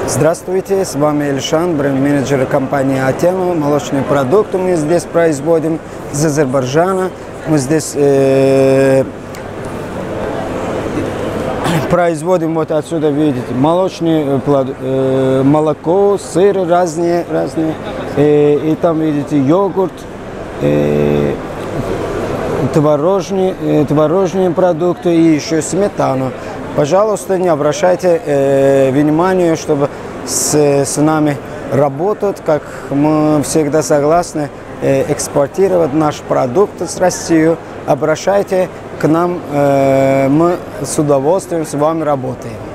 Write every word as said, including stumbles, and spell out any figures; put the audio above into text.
Здравствуйте, с вами Эльшан, бренд-менеджер компании Атема. Молочные продукты мы здесь производим из Азербайджана. Мы здесь э, производим, вот отсюда видите, молочные, э, молоко, сыр разные, разные. Э, и там видите йогурт, э, творожные, э, творожные продукты и еще сметану. Пожалуйста, не обращайте э, внимания, чтобы с, с нами работать, как мы всегда согласны э, экспортировать наш продукт с России. Обращайте к нам, э, мы с удовольствием с вами работаем.